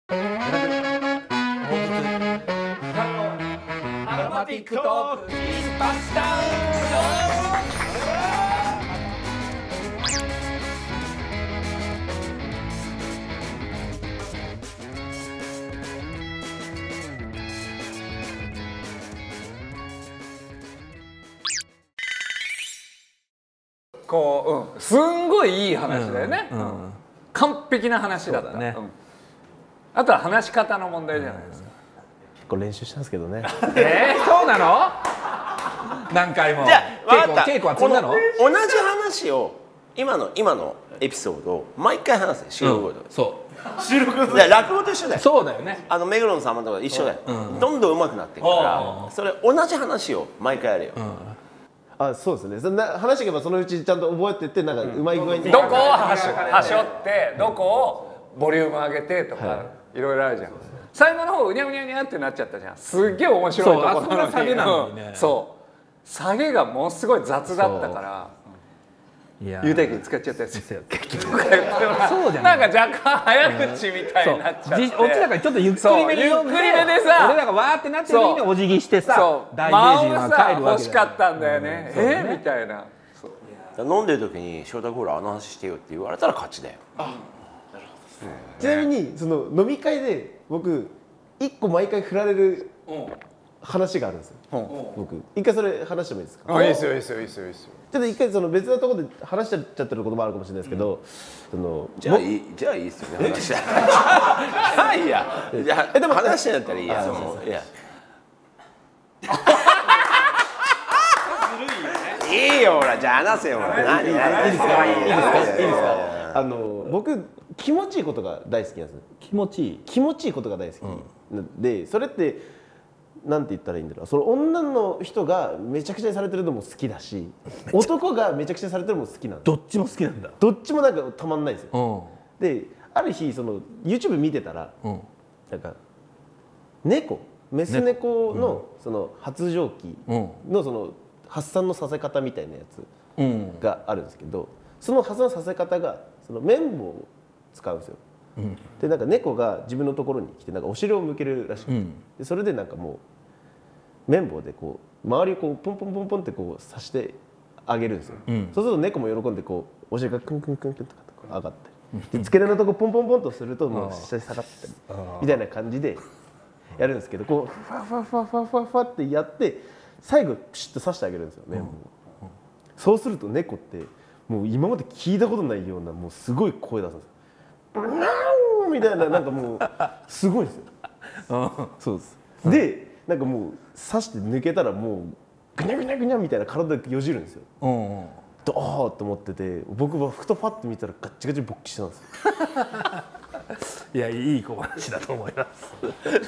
アロマティックトークインパスタウン。すんごいいい話だよね。完璧な話だったね。あとは話し方の問題じゃないですか。 結構練習したんですけどね。 そうなの？何回も。 じゃあ稽古は積んだの？ 同じ話を今のエピソードを毎回話せ。収録後で。 そう。 収録後で。落語と一緒だよ。 そうだよね。 目黒の様とか一緒だよ。どんどん上手くなっていくから、それ同じ話を毎回やれよ。 あ、そうですね。そんな話していけばそのうちちゃんと覚えてってなんかうまい具合に。 どこをはしょってどこをボリューム上げてとかいろいろあるじゃん。最後の方うにゃうにゃうにゃってなっちゃったじゃん。すっげえ面白いところなのに。 下げなのにね。 そう下げがものすごい雑だったから。言うたい気に使っちゃったやつですよ。そうじゃない。なんか若干早口みたいになっちゃって。 こっちだからちょっとゆっくりめに読んで、俺らがわーってなってる時にお辞儀してさ、大名人は帰るわけだよ。 欲しかったんだよね。みたいな。 飲んでる時に翔太コーラあの話してよって言われたら勝ちだよ。 ちなみにその飲み会で僕1個毎回振られる話があるんですよ。僕一回それ話してもいいですか？ いいですよいいですよいいですよいいですよ。 ちょっと一回その別なところで話しちゃってることもあるかもしれないですけど、 じゃあいいですよね。話しはいや。でも話してんだったらいいや。いいよほらじゃあ話せよほら。いいですか？いいですか？ 僕気持ちいいことが大好きなんです。気持ちいいことが大好きで、それってなんて言ったらいいんだろう。その女の人がめちゃくちゃにされてるのも好きだし、男がめちゃくちゃにされてるのも好きなんだ。 どっちも好きなんだ。 どっちもなんかたまんないですよ。である日その YouTube 見てたら、なんか猫メス猫のその発情期のその発散のさせ方みたいなやつがあるんですけど、その発散させ方がその綿棒を使うんですよ。でなんか猫が自分のところに来てなんかお尻を向けるらしくて、でそれでなんかもう綿棒でこう周りをこうポンポンポンポンってこう刺してあげるんですよ。そうすると猫も喜んでこうお尻がクンクンクンクンとか上がって、で付け根のとこポンポンポンとするともう下に下がってみたいな感じでやるんですけど、こうフワフワフワフワフワフワってやって最後ピシッと刺してあげるんですよ綿棒を。そうすると猫ってもう今まで聞いたことないようなもうすごい声出すんですよ。みたいななんかもうすごいんですよ。そうです。でなんかもう刺して抜けたらもうグニャグニャグニャみたいな体でよじるんですよ。ドーッと思ってて、僕はふとパッと見たらガッチガチ勃起してたんですよ。 いやいい小話だと思います。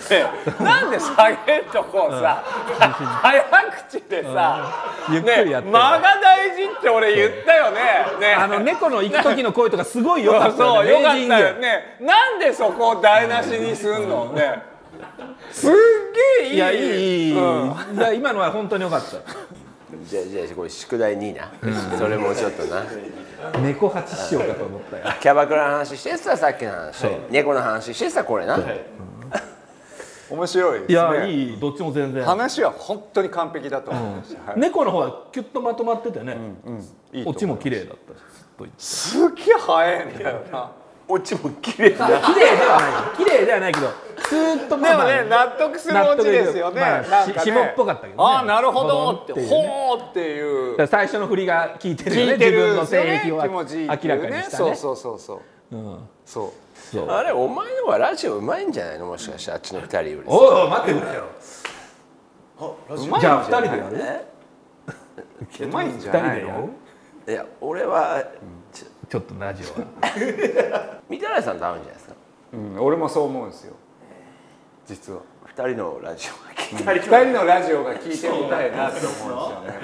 なんで下げるとこをさ早口でさゆっくりやって間が大事って俺言ったよね。 猫の行く時の声とかすごい良かったよね。 よね。 よかったよね。なんでそこを台無しにすんのね。すっげえいい。 いやいい。今のは本当に良かった。 じゃあこれ宿題2な。それもちょっとな。 猫八しようかと思ったよ。 キャバクラの話してささっきの話、猫の話してさこれな。 面白いですね。 いやいい、どっちも全然。 話は本当に完璧だと思いました。 猫の方はキュッとまとまっててね。オチも綺麗だったし。 すっげえ早いんだよな。 オチも綺麗だ。 綺麗ではないけど、スーッとでもね納得するオチですよね。 霜っぽかったけどね。 ああなるほどってほーっていう。 最初の振りが効いてるよね。自分の性癖を明らかにしたね。 そう。 あれお前のはラジオうまいんじゃないの、もしかしてあっちの2人より。 おい待ってくれよ。じゃあ2人でやる？ うまいんじゃないの？ いや俺はちょっとラジオは御手洗さんと合うんじゃないですか。 俺もそう思うんですよ実は。 2人のラジオが聞いて 2人のラジオが聞いてみたいなって思うん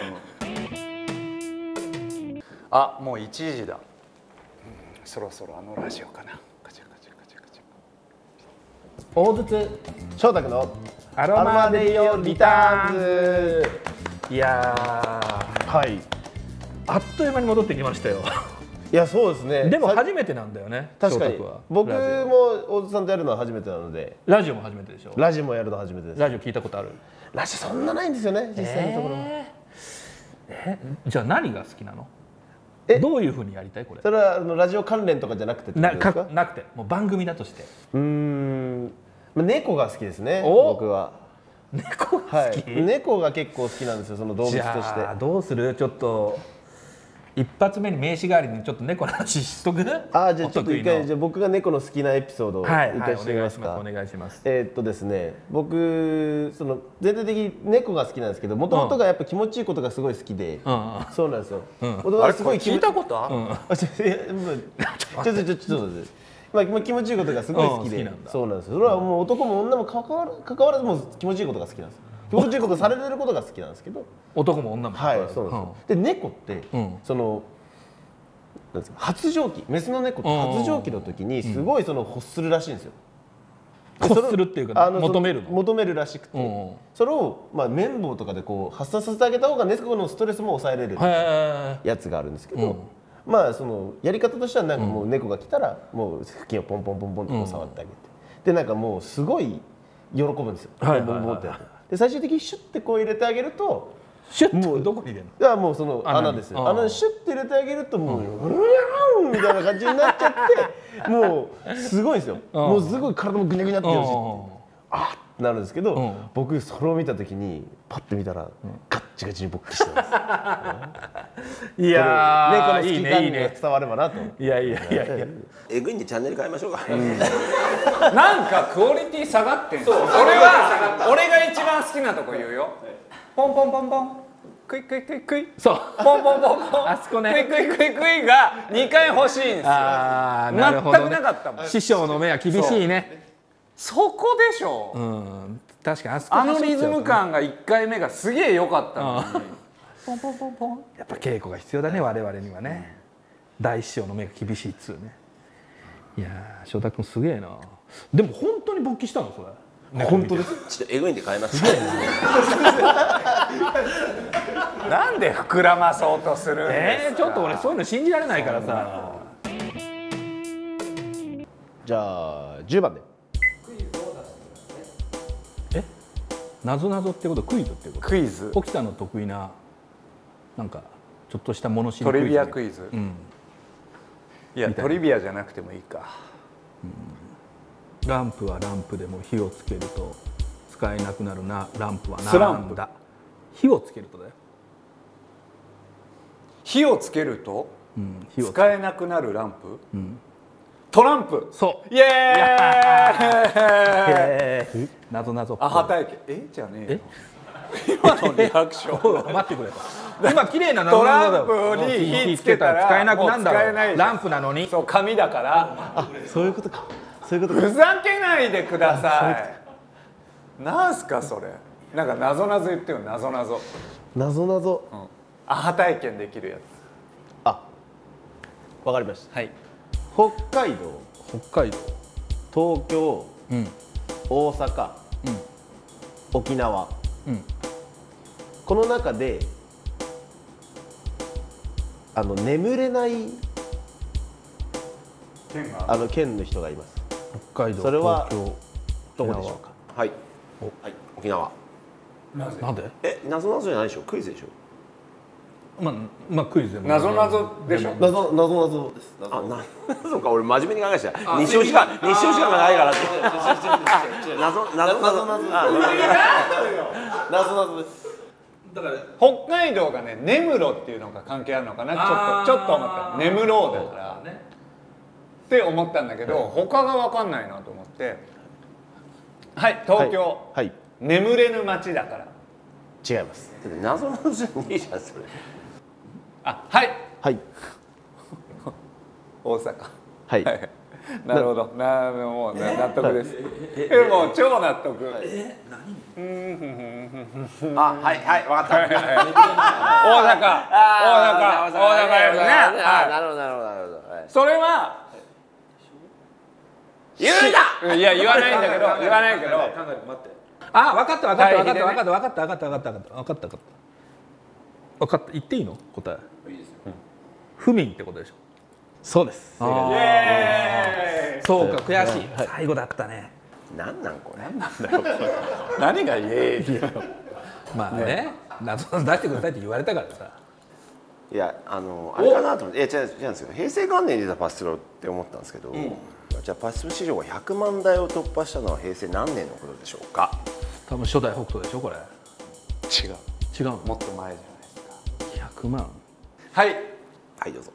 ですよね。あ、もう1時だ。そろそろあのラジオかな。カチャカチャカチャカチャ。 大筒翔太君のアロマデイオリターンズ。いやはい。 あっという間に戻ってきましたよ。 いやそうですね。 でも初めてなんだよね。 確かに僕も大津さんとやるのは初めてなので。 ラジオも初めてでしょ。 ラジオもやるの初めてです。 ラジオ聞いたことある？ ラジオそんなないんですよね、実際のところ。 じゃあ何が好きなの？どういうふうにやりたいこれ？ それはラジオ関連とかじゃなくてなくてもう番組だとして。 猫が好きですね。僕は。 猫が好き？ 猫が結構好きなんですよ、その動物として。 じゃあどうする？ちょっと一発目に名刺代わりにちょっと猫の話しとく？ じゃあちょっと一回僕が猫の好きなエピソードを一回してみますか。 お願いします。 ですね、僕その全体的に猫が好きなんですけど、もともとがやっぱ気持ちいいことがすごい好きで、そうなんですよ。 あれすごい聞いたことある？ ちょっとまあ気持ちいいことがすごい好きで、そうなんですよ。それはもう男も女も関わらずもう気持ちいいことが好きなんですよ。気持ちいいことされてることが好きなんですけど、 男も女も。 はい、そうなんですよ。で猫ってその発情期、メスの猫って発情期の時にすごいその欲するらしいんですよ。 欲するっていうか求めるの？ 求めるらしくて、それをまあ綿棒とかでこう発散させてあげた方が猫のストレスも抑えれるやつがあるんですけど、まあそのやり方としてはなんかもう猫が来たらもう付近をポンポンポンポンとこう触ってあげて、でなんかもうすごい喜ぶんですよ。ポンポンポンってやって、で最終的にシュッてこう入れてあげると。 シュッとどこに入れるの？ いやもうその穴ですよ。穴にシュッて入れてあげるともううにゃんみたいな感じになっちゃってもうすごいんですよ。もうすごい体もグニャグニャってやるしあってなるんですけど、僕それを見た時にパッて見たらガッチガチに勃起してます。 いや猫の好き感が伝わればなと。 いやエグいんでチャンネル変えましょうか。 なんかクオリティ下がってんの。俺が一番好きなとこ言うよ。ポンポンポンポンクイクイクイクイ、 そうポンポンポンポン、 あそこね、 クイクイクイクイが2回欲しいんですよ。 なるほど、 全くなかったもん。 師匠の目は厳しいね。 そこでしょ。 確かにあのリズム感が1回目がすげえ良かったのに。 ポンポンポンポン。やっぱ稽古が必要だね、我々にはね。大師匠の目が厳しいっつうね。いやー、翔太君すげえな。でも本当に勃起したのそれ？ 本当です。 ちょっとエグいんで変えます。 なんで膨らまそうとするんですか？ ちょっと俺そういうの信じられないからさ。 じゃあ10番で。 なぞなぞってことクイズってこと？ クイズ。 沖田の得意ななんかちょっとした物知りクイズ。 トリビアクイズ。いやトリビアじゃなくてもいいか。 ランプはランプでも火をつけると使えなくなるな。ランプはなんだ？火をつけるとだよ。 火をつけると使えなくなるランプ？トランプ。 そう。 イエーイ。 なぞなぞ。 アハ体験。じゃねえよ。今のリアクション。 待ってくれ。今綺麗ななぞなぞだよ。 トランプに火つけたら使えなくなるんだろ。 ない。 ランプなのに。 そう紙だから。 あ、そういうことか。そういうことか。 ふざけないでください。なんすかそれ。なんかなぞなぞ言ってよ。なぞなぞ。 なぞなぞ。 アハ体験できるやつ。 あ、わかりました。 はい。 北海道、東京、大阪、沖縄、この中で眠れない県の人がいます。 北海道、 それは東京、 どこでしょうか？ はい、沖縄。 なんで？ なぞなぞじゃないでしょ、クイズでしょ。 まあクイズでもなぞなぞでしょ。 なぞなぞです。 あ、そうか、俺真面目に考えてた。日照時間がないからって。なぞなぞです。 だから北海道がね、根室っていうのが関係あるのかな。ちょっと思った。根室だからって思ったんだけど、他が分かんないなと思って。はい、東京。はい。眠れぬ街だから。 違います。 なぞなぞじゃねえじゃんそれ。 あ、はい。 はい。 大阪。 はい。 なるほど。もう納得です。もう超納得。 あ、はいはい、わかった。 大阪ですね。 なるほどなるほどなるほど。 それは言うな。 いや言わないんだけど、言わないけど。 あ、分かった言っていいの？答え。不眠ってことでしょ。 そうです。 そうか、悔しい。最後だったね。 なんなんこれ。 何がイエーイ。 まあね、謎出してくださいって言われたからさ。 いやあれかなと思って、違うんですよ。平成元年に出たパステロって思ったんですけど、じゃあパステロ市場が100万台を突破したのは平成何年のことでしょうか。 多分初代北斗でしょこれ。 違う。 違うの。 もっと前じゃないですか。 100万。 はい。 はいどうぞ。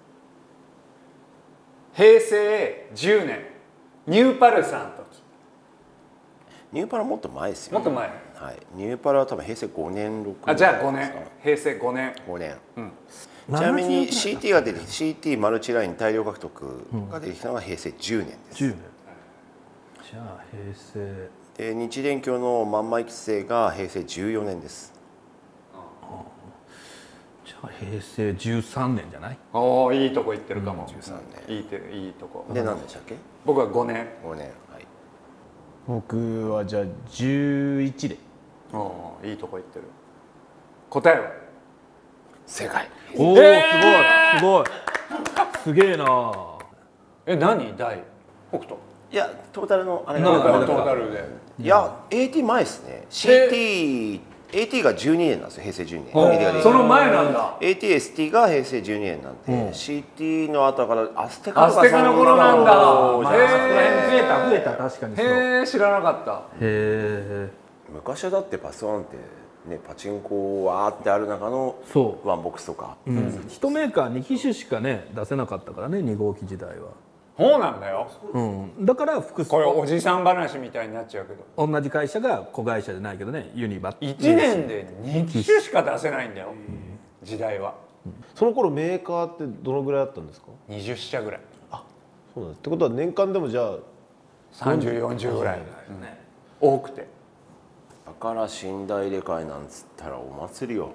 平成10年ニューパルさんの時。 ニューパラもっと前ですよ、 もっと前。 はい。ニューパラは多分平成5年6年。 あ、じゃあ5年。平成5年。 5年。ちなみに CT が出て CT マルチライン大量獲得が出てきたのが平成10年です。 10年。じゃあ平成。 で日電協の万枚規制が平成14年です。 じゃあ平成13年じゃない？ おお、いいとこ行ってるかも。 13年。 いいとこ。 で何でしたっけ？ 僕は5年。 5年。はい。 僕はじゃあ11で。 おお、いいとこ行ってる。答えは正解。 おお、すごいすごいすげえな。 何大北斗。 いやトータルのあれトがータルで。 いや AT 前ですね。 AT が12年なんですよ。平成12年。AT がその前なんだ。 ATST が平成12年なんで、CT の後からアステカアステカの頃なんだ。 増えた確かに。 へえ、知らなかった。 へえ。 昔はだってパスワンってね、パチンコわーってある中のワンボックスとか、 1メーカー2機種しかね出せなかったからね、2号機時代は。 そうなんだよ。 だから複数、 これおじさん話みたいになっちゃうけど、 同じ会社が子会社じゃないけどね、ユニバ 1年で2機種しか出せないんだよ、時代は。 その頃メーカーってどのぐらいあったんですか ？20社ぐらい。 あ、そうなんです。ってことは年間でもじゃあ 30、40ぐらい、多くて。 だから寝台入れ替えなんつったらお祭りよ。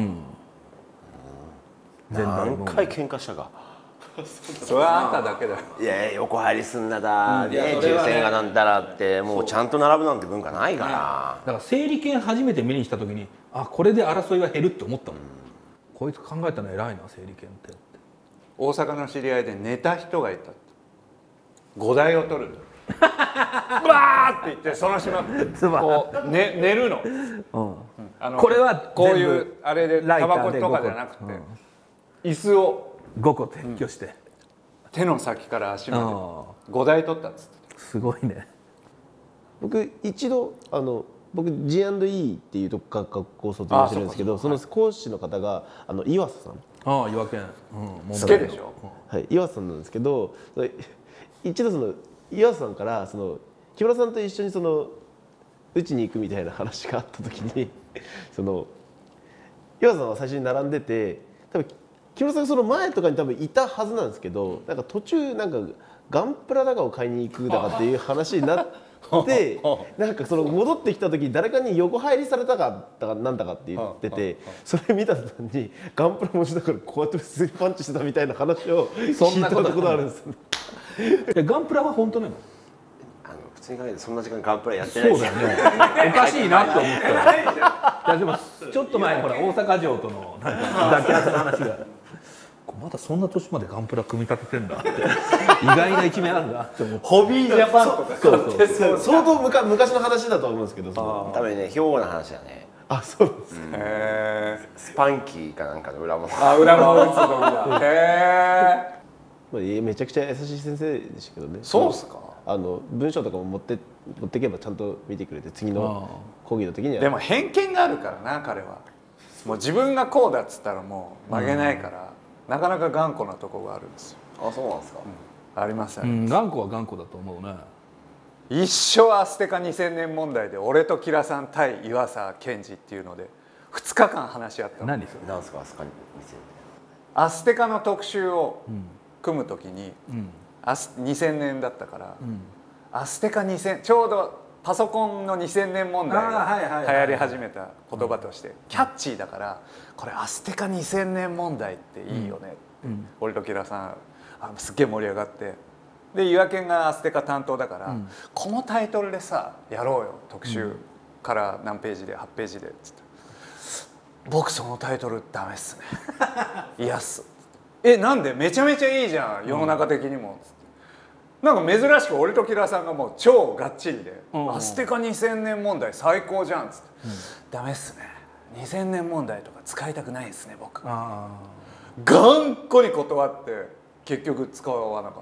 何回喧嘩したか。 それはあんただけだよ。 いや横入りすんなだ、抽選がなんだらってもうちゃんと並ぶなんて文化ないから。 だから整理券初めて目にした時に、あ、これで争いは減るって思ったもん。こいつ考えたの偉いな、整理券って。 大阪の知り合いで寝た人がいたって。5台を取るとバーって言ってその島こう、寝るの、 これはこういうあれでタバコとかじゃなくて、椅子を 5個撤去して、 手の先から足まで5台取ったっつって。 すごいね。 僕一度僕 G&E っていうとこから学校を卒業してるんですけど、その講師の方が岩佐さん、 岩県スケでしょ。 はい、岩佐さんなんですけど、一度その岩佐さんから木村さんと一緒に打ちに行くみたいな話があった時に岩佐さんは最初に並んでて、多分木村さんがその前とかに多分いたはずなんですけど、なんか途中なんかガンプラだかを買いに行くだかっていう話になって。なんか戻ってきた時に誰かに横入りされたかなんだかって言ってて、それ見た途端にガンプラ持ちだからこうやって普通にパンチしてたみたいな話を聞いたことあるんですよ。 ガンプラは本当なの？ 普通に考えてそんな時間ガンプラやってないですよね。 おかしいなって思った。いやでもちょっと前にほら大阪城とのなんか抱き合わせの話が。まだそんな年までガンプラ組み立ててんだって意外な一面あるなって思って。 ホビージャパンとかそう相当昔の話だと思うんですけど、 多分ね兵庫の話だね。 あ、そうです。 スパンキーかなんかの裏も裏も打つのだ。へえ。めちゃくちゃ優しい先生でしたけどね。 そうですか。 文章とかも持ってけばちゃんと見てくれて、次の講義の時には。 でも偏見があるからな、彼は。もう自分がこうだっつったらもう曲げないから、なかなか頑固なとこがあるんですよ。 あ、そうなんですか。 ありますよね。頑固は頑固だと思うね。 一生アステカ2000年問題で俺とキラさん対岩佐健二っていうので2日間話し合ったの。 何それ？ なんですか、 アステカの特集を組む時に、2000年だったから、アステカ2000、ちょうどパソコンの2000年問題が流行り始めた言葉としてキャッチーだから、これアステカ2000年問題っていいよねって、俺とキラさんすっげえ盛り上がって、で岩健がアステカ担当だから、このタイトルでさやろうよ特集から何ページで8ページでっつって、僕そのタイトルダメっすね。いやっす。 なんでめちゃめちゃいいじゃん世の中的にも」つってなんか珍しく俺とキラさんがもう超がっちりで「アステカ2000年問題最高じゃん」っつって「ダメっすね2000年問題とか使いたくないですね僕」頑固に断って結局使わなかった、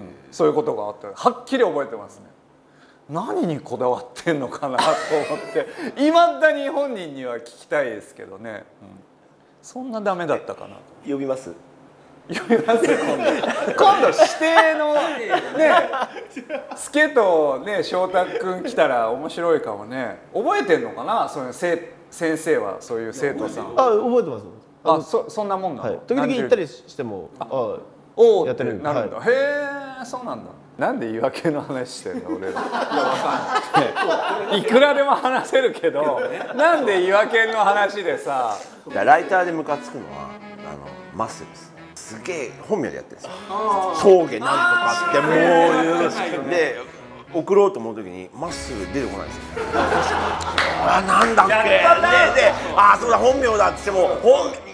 そういうことがあったはっきり覚えてますね。何にこだわってんのかなと思っていまだに本人には聞きたいですけどね、そんなダメだったかな。 呼びます呼びますよ今度指定のね助とね翔太君来たら面白いかもね。覚えてんのかなその先生はそういう生徒さん。 覚えてます。 そんなもんなの。 時々行ったりしてもおやってるんだ。へえそうなんだ。なんで言い訳の話してんの俺ら。いやわかんない。いくらでも話せるけどなんで言い訳の話でさ。 ライターでムカつくのはマッスルです。すげえ本名でやってるんですよ。峠なんとかってもうよろしくで送ろうと思う時にマッスル出てこないんですよ。なんだっけでそうだ本名だって言っても